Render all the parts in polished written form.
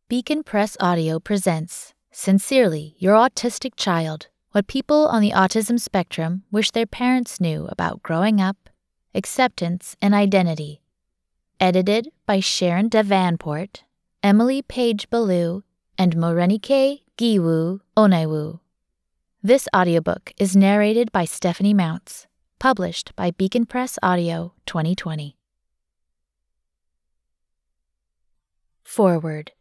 Beacon Press Audio presents Sincerely, Your Autistic Child, What People on the Autism Spectrum Wish Their Parents Knew About Growing Up, Acceptance and Identity. Edited by Sharon Davenport, Emily Page Ballou, and Morenike Giwu Onaiwu. This audiobook is narrated by Stephanie Mounce, published by Beacon Press Audio 2020. Foreword.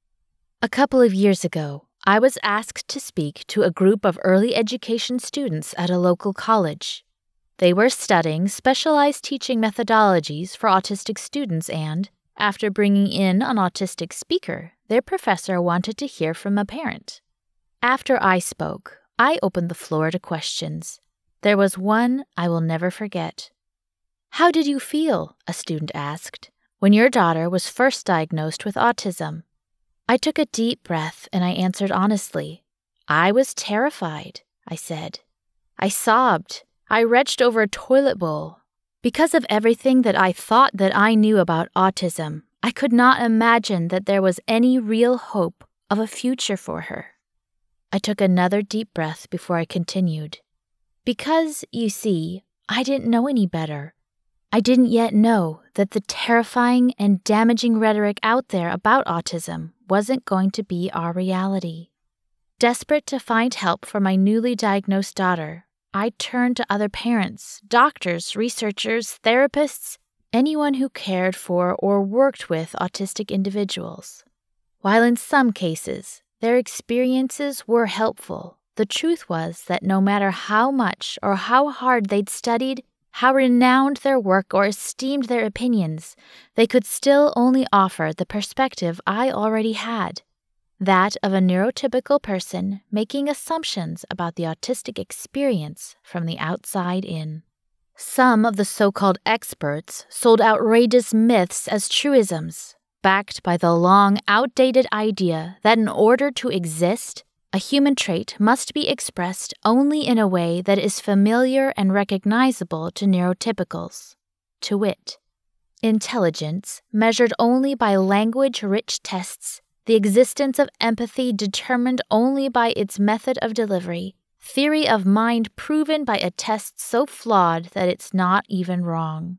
A couple of years ago, I was asked to speak to a group of early education students at a local college. They were studying specialized teaching methodologies for autistic students and, after bringing in an autistic speaker, their professor wanted to hear from a parent. After I spoke, I opened the floor to questions. There was one I will never forget. "How did you feel," a student asked, "when your daughter was first diagnosed with autism?" I took a deep breath and I answered honestly. "I was terrified," I said. I sobbed. I retched over a toilet bowl. Because of everything that I thought that I knew about autism, I could not imagine that there was any real hope of a future for her. I took another deep breath before I continued. Because, you see, I didn't know any better. I didn't yet know that the terrifying and damaging rhetoric out there about autism wasn't going to be our reality. Desperate to find help for my newly diagnosed daughter, I turned to other parents, doctors, researchers, therapists, anyone who cared for or worked with autistic individuals. While in some cases, their experiences were helpful, the truth was that no matter how much or how hard they'd studied, how renowned their work or esteemed their opinions, they could still only offer the perspective I already had, that of a neurotypical person making assumptions about the autistic experience from the outside in. Some of the so-called experts sold outrageous myths as truisms, backed by the long, outdated idea that in order to exist, a human trait must be expressed only in a way that is familiar and recognizable to neurotypicals, to wit, intelligence measured only by language-rich tests, the existence of empathy determined only by its method of delivery, theory of mind proven by a test so flawed that it's not even wrong.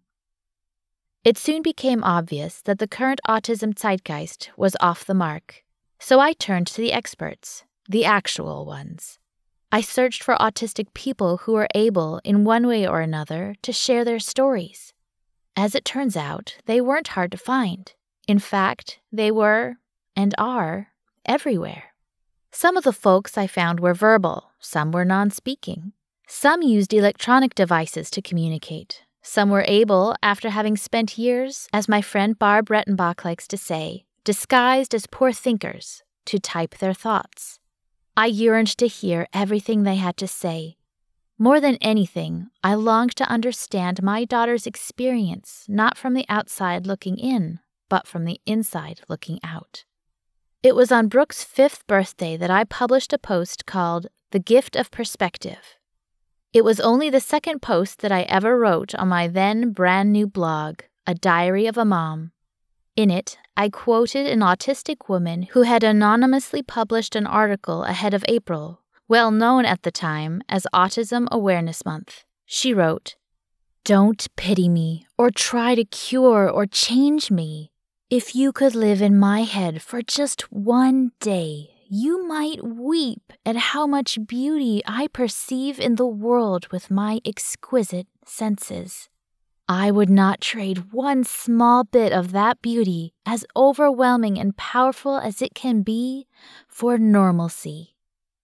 It soon became obvious that the current autism zeitgeist was off the mark, so I turned to the experts. The actual ones. I searched for autistic people who were able, in one way or another, to share their stories. As it turns out, they weren't hard to find. In fact, they were, and are, everywhere. Some of the folks I found were verbal, some were non-speaking. Some used electronic devices to communicate. Some were able, after having spent years, as my friend Barb Rettenbach likes to say, disguised as poor thinkers, to type their thoughts. I yearned to hear everything they had to say. More than anything, I longed to understand my daughter's experience, not from the outside looking in, but from the inside looking out. It was on Brooke's 5th birthday that I published a post called The Gift of Perspective. It was only the second post that I ever wrote on my then brand new blog, A Diary of a Mom. In it, I quoted an autistic woman who had anonymously published an article ahead of April, well known at the time as Autism Awareness Month. She wrote, "Don't pity me or try to cure or change me. If you could live in my head for just one day, you might weep at how much beauty I perceive in the world with my exquisite senses. I would not trade one small bit of that beauty, as overwhelming and powerful as it can be, for normalcy."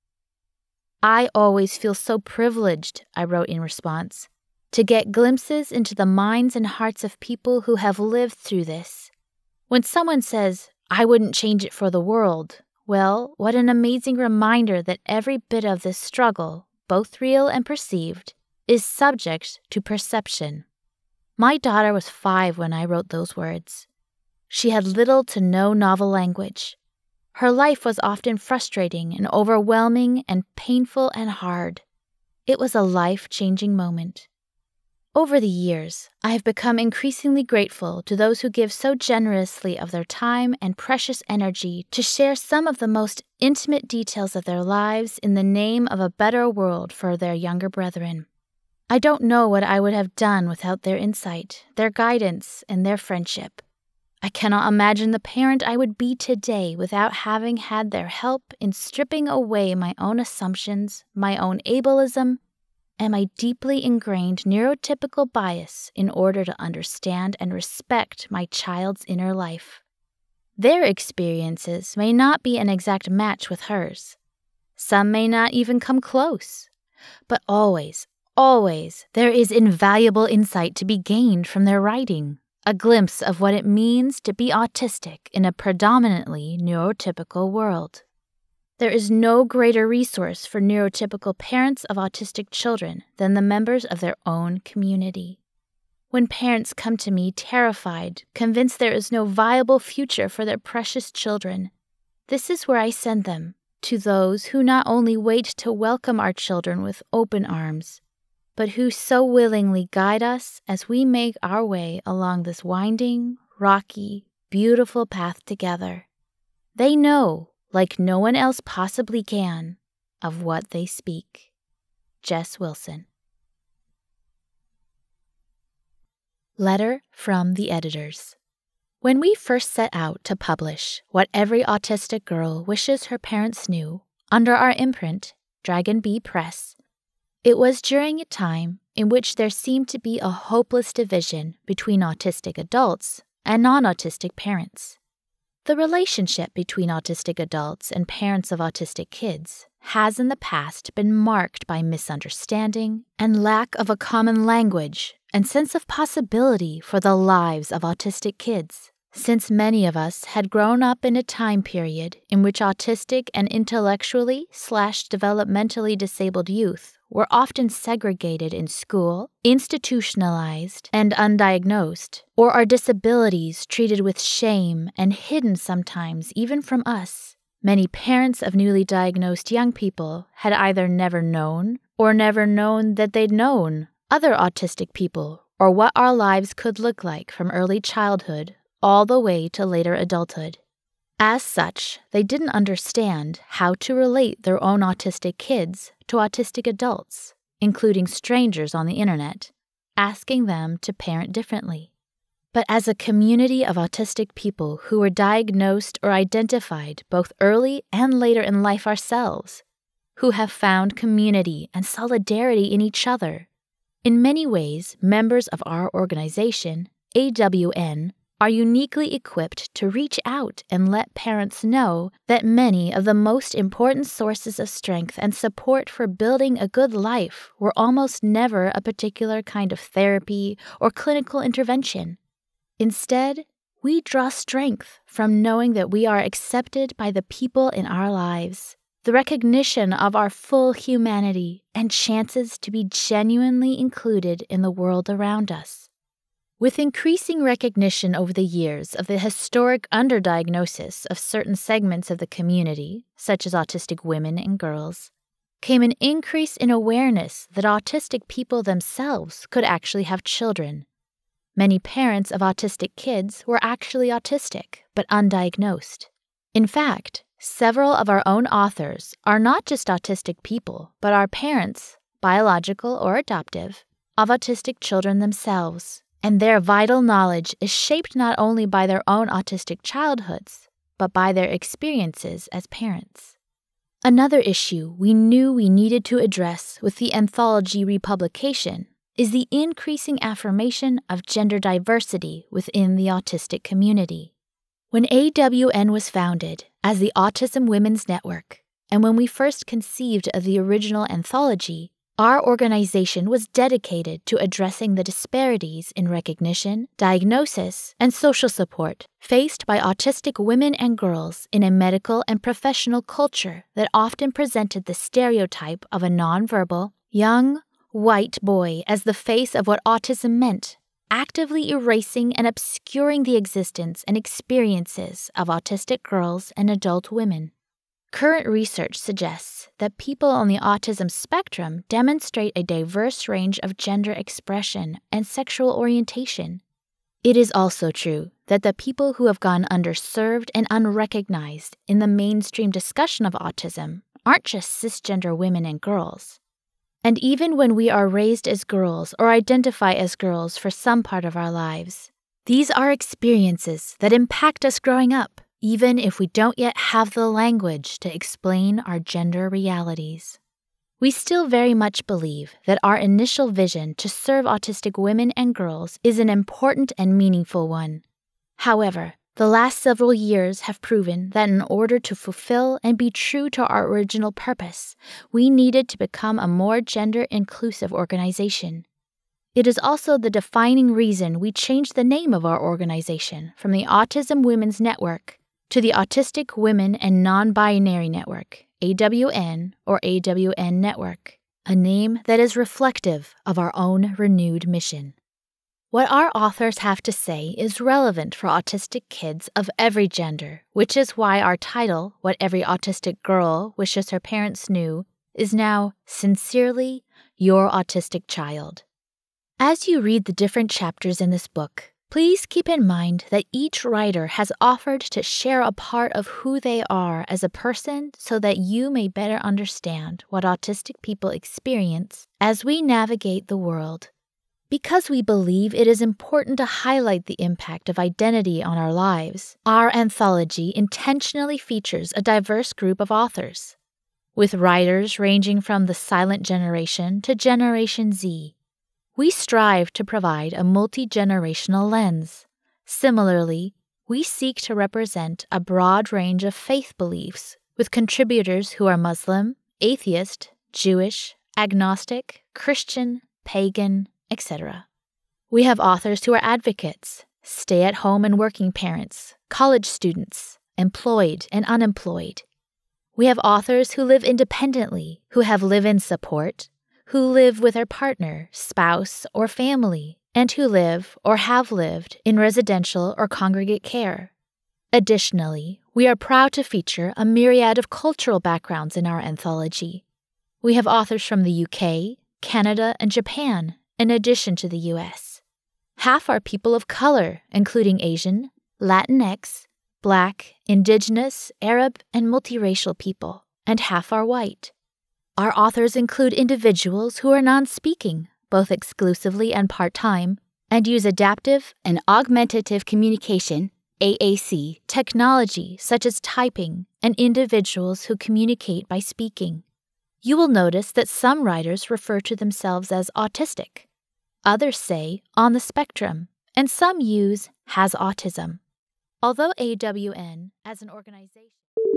I always feel so privileged, I wrote in response, to get glimpses into the minds and hearts of people who have lived through this. When someone says, "I wouldn't change it for the world," well, what an amazing reminder that every bit of this struggle, both real and perceived, is subject to perception. My daughter was 5 when I wrote those words. She had little to no novel language. Her life was often frustrating and overwhelming and painful and hard. It was a life-changing moment. Over the years, I have become increasingly grateful to those who give so generously of their time and precious energy to share some of the most intimate details of their lives in the name of a better world for their younger brethren. I don't know what I would have done without their insight, their guidance, and their friendship. I cannot imagine the parent I would be today without having had their help in stripping away my own assumptions, my own ableism, and my deeply ingrained neurotypical bias in order to understand and respect my child's inner life. Their experiences may not be an exact match with hers. Some may not even come close. But always, there is invaluable insight to be gained from their writing, a glimpse of what it means to be autistic in a predominantly neurotypical world. There is no greater resource for neurotypical parents of autistic children than the members of their own community. When parents come to me terrified, convinced there is no viable future for their precious children, this is where I send them, to those who not only wait to welcome our children with open arms, but who so willingly guide us as we make our way along this winding, rocky, beautiful path together. They know, like no one else possibly can, of what they speak. Jess Wilson. Letter from the Editors. When we first set out to publish What Every Autistic Girl Wishes Her Parents Knew under our imprint, Dragon Bee Press, it was during a time in which there seemed to be a hopeless division between autistic adults and non-autistic parents. The relationship between autistic adults and parents of autistic kids has in the past been marked by misunderstanding and lack of a common language and sense of possibility for the lives of autistic kids, since many of us had grown up in a time period in which autistic and intellectually/developmentally disabled youth were often segregated in school, institutionalized, and undiagnosed, or our disabilities treated with shame and hidden sometimes even from us. Many parents of newly diagnosed young people had either never known or never known that they'd known other autistic people or what our lives could look like from early childhood all the way to later adulthood. As such, they didn't understand how to relate their own autistic kids to autistic adults, including strangers on the internet, asking them to parent differently. But as a community of autistic people who were diagnosed or identified both early and later in life ourselves, who have found community and solidarity in each other, in many ways, members of our organization, AWN, are uniquely equipped to reach out and let parents know that many of the most important sources of strength and support for building a good life were almost never a particular kind of therapy or clinical intervention. Instead, we draw strength from knowing that we are accepted by the people in our lives, the recognition of our full humanity, and chances to be genuinely included in the world around us. With increasing recognition over the years of the historic underdiagnosis of certain segments of the community, such as autistic women and girls, came an increase in awareness that autistic people themselves could actually have children. Many parents of autistic kids were actually autistic, but undiagnosed. In fact, several of our own authors are not just autistic people, but are parents, biological or adoptive, of autistic children themselves. And their vital knowledge is shaped not only by their own autistic childhoods, but by their experiences as parents. Another issue we knew we needed to address with the anthology republication is the increasing affirmation of gender diversity within the autistic community. When AWN was founded as the Autism Women's Network, and when we first conceived of the original anthology, our organization was dedicated to addressing the disparities in recognition, diagnosis, and social support faced by autistic women and girls in a medical and professional culture that often presented the stereotype of a nonverbal, young, white boy as the face of what autism meant, actively erasing and obscuring the existence and experiences of autistic girls and adult women. Current research suggests that people on the autism spectrum demonstrate a diverse range of gender expression and sexual orientation. It is also true that the people who have gone underserved and unrecognized in the mainstream discussion of autism aren't just cisgender women and girls. And even when we are raised as girls or identify as girls for some part of our lives, these are experiences that impact us growing up, even if we don't yet have the language to explain our gender realities. We still very much believe that our initial vision to serve autistic women and girls is an important and meaningful one. However, the last several years have proven that in order to fulfill and be true to our original purpose, we needed to become a more gender-inclusive organization. It is also the defining reason we changed the name of our organization from the Autism Women's Network to the Autistic Women and Nonbinary Network, AWN or AWN Network, a name that is reflective of our own renewed mission. What our authors have to say is relevant for autistic kids of every gender, which is why our title, What Every Autistic Girl Wishes Her Parents Knew, is now Sincerely Your Autistic Child. As you read the different chapters in this book, please keep in mind that each writer has offered to share a part of who they are as a person so that you may better understand what autistic people experience as we navigate the world. Because we believe it is important to highlight the impact of identity on our lives, our anthology intentionally features a diverse group of authors, with writers ranging from the silent generation to Generation Z. We strive to provide a multi-generational lens. Similarly, we seek to represent a broad range of faith beliefs, with contributors who are Muslim, atheist, Jewish, agnostic, Christian, pagan, etc. We have authors who are advocates, stay-at-home and working parents, college students, employed and unemployed. We have authors who live independently, who have live-in support, who live with their partner, spouse, or family, and who live or have lived in residential or congregate care. Additionally, we are proud to feature a myriad of cultural backgrounds in our anthology. We have authors from the UK, Canada, and Japan, in addition to the US. Half are people of color, including Asian, Latinx, Black, Indigenous, Arab, and multiracial people, and half are white. Our authors include individuals who are non-speaking, both exclusively and part-time, and use adaptive and augmentative communication, AAC, technology such as typing, and individuals who communicate by speaking. You will notice that some writers refer to themselves as autistic. Others say on the spectrum, and some use has autism. Although AWN as an organization...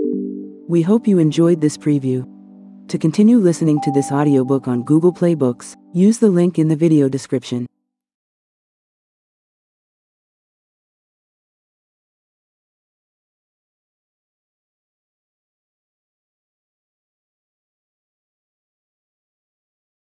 We hope you enjoyed this preview. To continue listening to this audiobook on Google Play Books, use the link in the video description.